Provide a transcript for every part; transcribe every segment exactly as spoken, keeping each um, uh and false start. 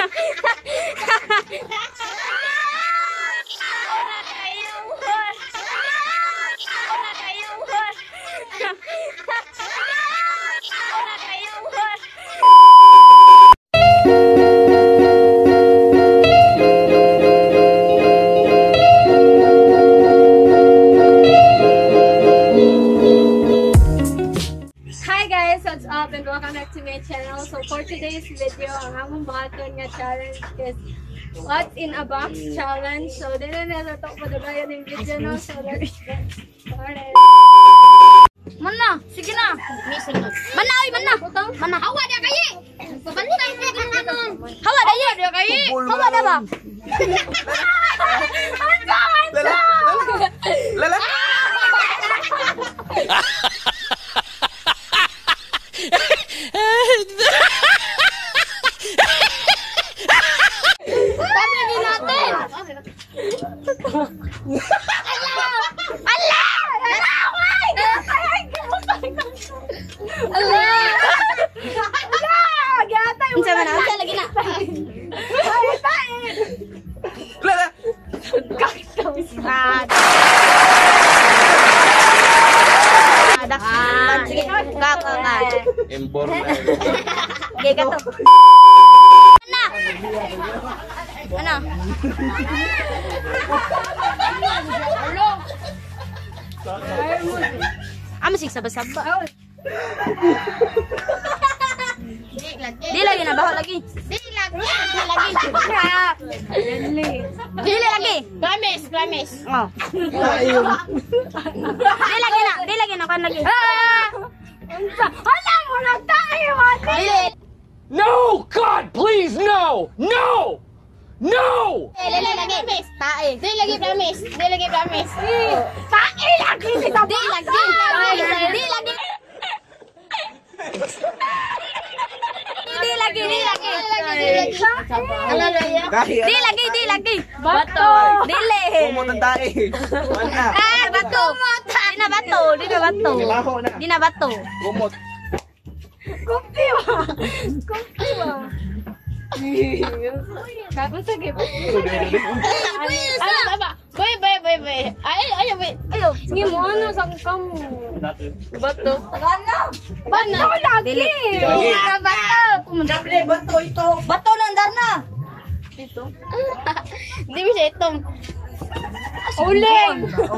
and welcome back to my channel. So for today's video, ang among baton nga challenge is what's in a box challenge. So dito na ito po dagayan yung video no. So let's get started. Mana, sige na. Mana, oy, mana. Mana, hawa dia kayi. Pabantay mo ganon. Hawa dia dia kayi. Hawa dia ba? Lala. Lala. Pamilin natin. Allah! Allah! Allah! Gata yung sa mana? Sa lagi na. Lala. Ah, sige. Ka ka ka. Embor. Ge gato. Mana? Mana? Amo sig sabah-sabah. Di lagi na baho lagi. Di lagi. Di lagi. Di lagi. Klamis, klamis. Oh. Di lagi na, di lagi na kan lagi. Hala mo na tayo, ate. No, God, please, no, no, no. Di lagi, tae. Di lagi klamis, di lagi klamis. Tae lagi kita. Di lagi. Di lagi. Di lagi, di lagi. Di lagi, di lagi. Bato. Dili. Kumot ang tae. Mana? Ah, bato. Di na bato, di na bato. Baho na. Di na bato. Kumot. Kumpi ba? Kumpi ba? Kapag sa gipo. Ano ba ba? Boy, boy, boy, boy. Ay, ay, boy. Ayo. Sige mo, ano, sangkam mo. Bato. Ano? Bato lagi. Di na bato. Bato ito. Bato lang darna. Ito. Di mo siya itong. Uling.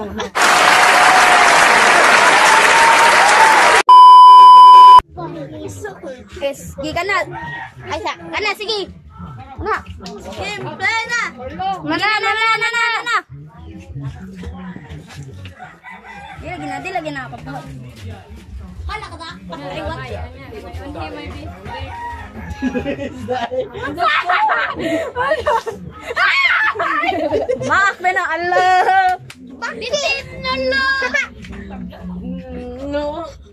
Yes, sige ka na. Ay, sa, ka na, sige. Na. Simple na. Mana, na, na, na, na, na. Di lagi na, di lagi na ako. Hala ka ba? Pagkariwat. Hindi may bisbay. Maak na na, Allah. Bitit na na. No.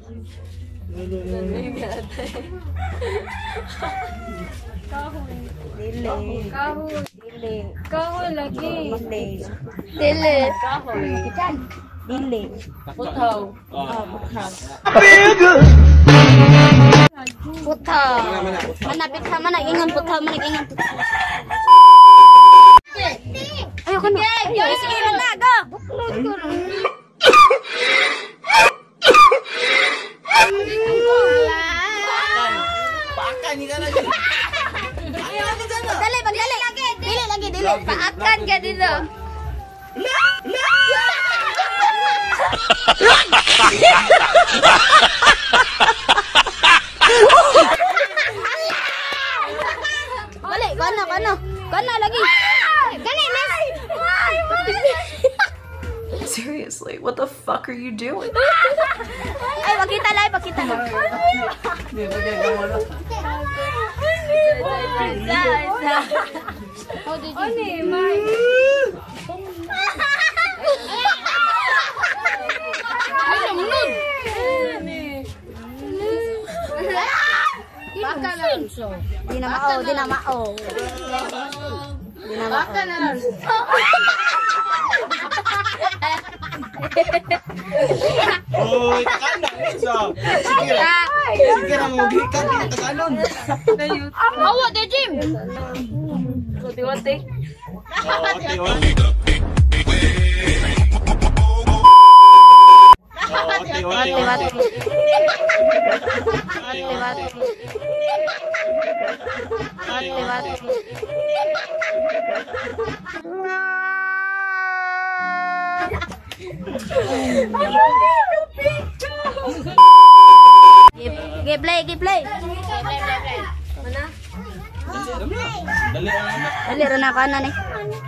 Kahoy. Dili. Kahoy. Dili. Kahoy lagi. Dili. Dili. Kahoy. Dili. Putaw. Putaw. Manapit sa mana ingon putaw, mana ingon putaw. Ayo kan. Ayo sige na go. Pakan ni kana. Dali, dali lagi. Dili lagi, dili. Paakan ka dito. Bali, kono, kono. Kono lagi. Dali, miss. Seriously, what the fuck are you doing? Ay, pakita lang, pakita lang. Ano eh, Mai? Baka na lang. Di na mao, di na mao. Di na mao. Baka na lang. Oy, kana isa. Sige ra. Sige ra mo gikan kita kanon. Awa de Jim. Wati-wati. Oh, okay, okay. Oh, okay, okay, Wati-wati. okay. Wati-wati. Give play, give play. Mana? Dali ang anak. Dali ra na kanan eh.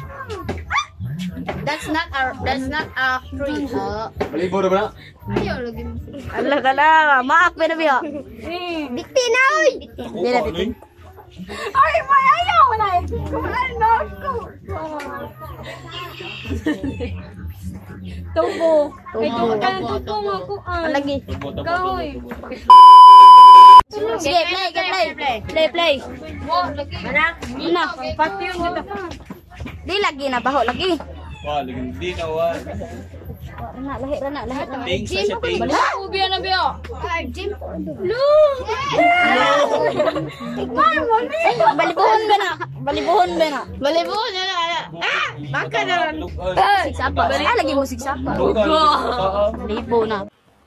That's not a that's not a tree. Balibo na ba? Ayaw lagi. Allah kala, maak pa na biyo. Bikti na oy. Dili bikti. Ay, may ayaw na. Kumain na ako. Tubo. Ay, tubo ka ng tubo mo ako. Lagi. Kahoy. Sige, play, give play. Play, play. Mo, lagi. Mana? Mana? Pati yung kita. Di lagi na baho lagi. Wah, lagi hindi ka wah. Rana, lahi, rana, lahi. Ting sa siya ting. Ubi na biyo. Ay, Jim. Lu. Balibuhon ba na? Balibuhon ba na? Balibuhon na na. Ah, baka na. Sigsapa. Ah, lagi mo sigsapa. Balibo na.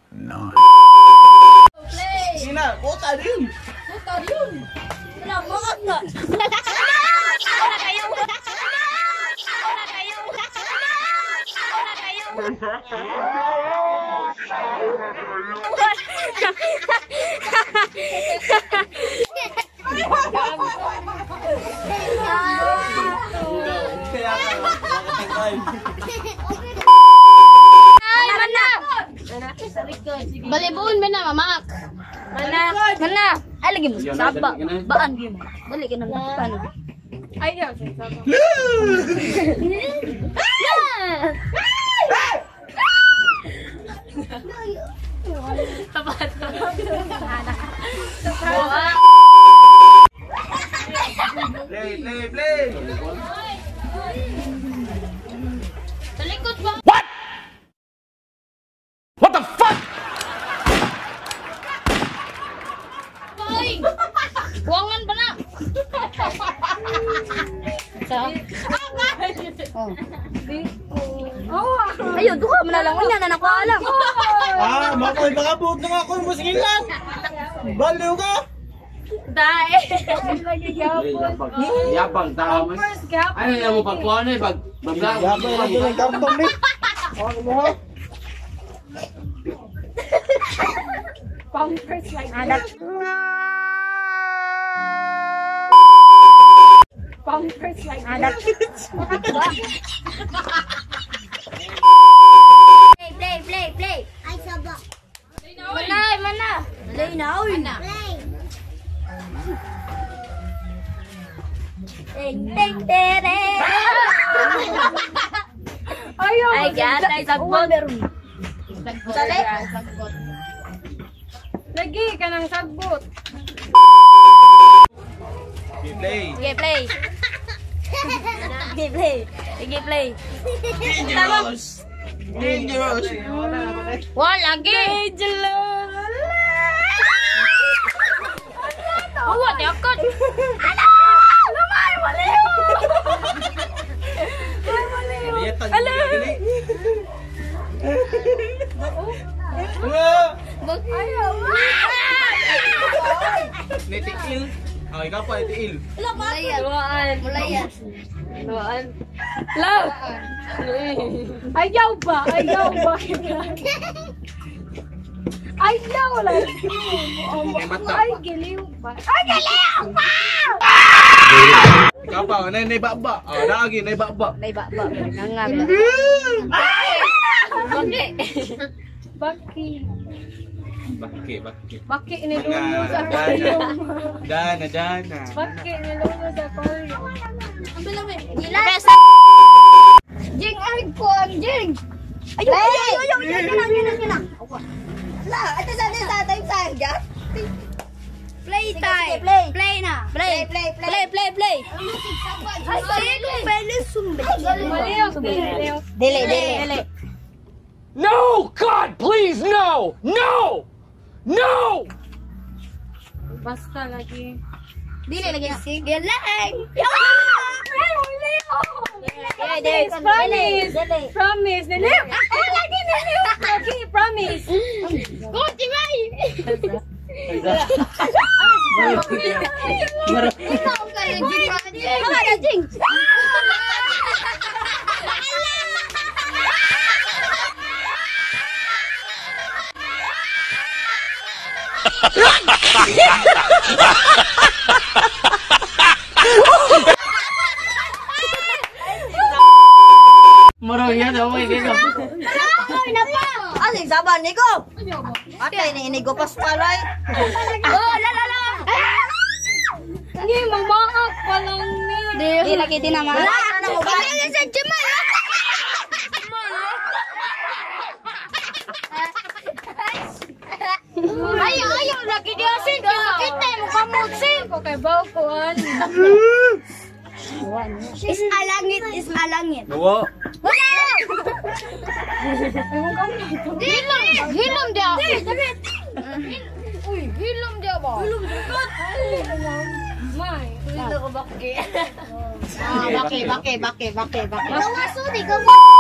Sina, kota din. Wala mo ka. Wala kayo. Wala kayo. Wala kayo. Kaya ka, makatangkay. Ay, mana? Balibuhon ba na, mamak? Mana? Mana? Ay, lagi mo sigsapa. Baan mo. Dali ka na lang. Paano? Ay, yaw. Sama. Tapat. Play, play, play. Sa likod ba? What? What the fuck? Ay! Buwangan ba na? Sa? Oh. Oh. Ayun, duha mo na lang. Unya na nakuha alam. Ah, makoy, baka buot na nga ako ng musikilan. Baliw ka. Dahil. Lagi gapon. Yapang tama. First gapon. Ano na mo pagkuhan eh pag babla. Yapang na doon ang kartong ni. Ano mo ha? Pampers like Anak. Pampers like Anak. Play, play, play, play. Ay, sabak. Mana, mana? Play na, uy. Play. Ting, ting, tere. Ayaw. Ay, gas, ay, sagbot. Sali? Lagi ka ng sagbot. Play. Sige, play. Sige, play. Sige, play. Dangerous. Dangerous. Wala lagi. Awa, di akot. Ano? Lumay, maliw. Aliyatan yung gini. Ayaw. Nitiil. Oh, ikaw pa, nitiil. Mulayan. Mulayan. Mulayan. Luan. Love. Ayaw ba? Ayaw ba? Ayaw lang. May mata. Ay, giliw ba? Ay, giliw ba? Ikaw pa, na naibaba. Oh, naagi, naibaba. May ba, ba. Nangag. Baki. Baki. Baki, baki. Baki nilulo sa Dana, aquarium. Dana, Dana. Baki nilulo sa aquarium. Gilas. Jing, ay ko ang Jing. Ayun, ayun, ayun, ayun, ayun, ayun, ayun, ayun. La, ito sa atin sa atin sa atin. Play time. Play. Play na. Play. Play, play, play, play. Ay, sino pwede sumbi? Maliw, maliw. Dili, dili, dili. No! God, please, no! No! No! Basta lagi. Dili lagi. Sige lang. Yeah, there. Promise. Dali. Promise. Dali. Oh, lagi niliw. Okay, promise. Go, Timay. Ikaw ka na, Jing. Ikaw ka na, Jing. Maro yan, okay dito. Asing saban ni ko. Atay ni ini go pas palay. Oh, la la la. Hindi, mamangak pa lang ni. Di lagi din naman. Wala na mo ba? Ang sa Jamal. Ayaw, ayaw. Lagi di asin. Kita mo kamutsin. Okay, baukuan. Is alangit, is alangit. Nawa. Wala! Hilom. Hilom dia. Uy, hilom dia ba? Hilom dia. May. Ito ko bakit. Ah, bake, bake, bake, bake, bake. Kawaso, di ka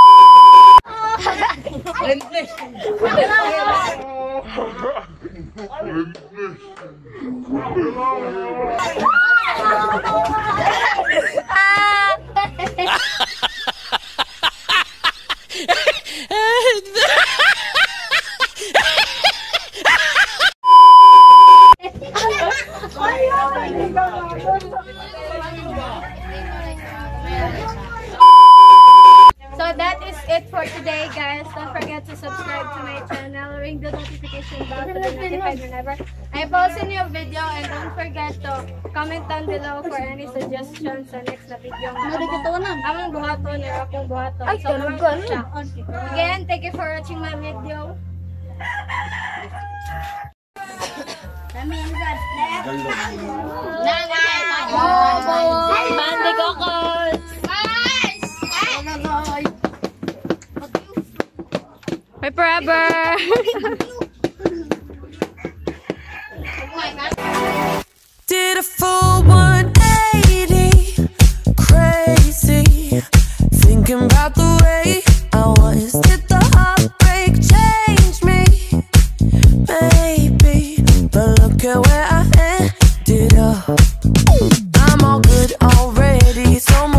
So that is it for today, guys. Don't forget to subscribe to my channel, ring the notification bell to be notified whenever I post a new video, and don't forget to comment down below for any suggestions sa next na video. Among buhaton or akong buhaton. Ay, So, ganun, naman ganun. siya. Again, thank you for watching my video. Kami ang sad. Bandi Kokos! Bye forever! Did a full one eighty, crazy, thinking about the way I was. Did the heartbreak change me? Maybe, but look at where I ended up. I'm all good already, so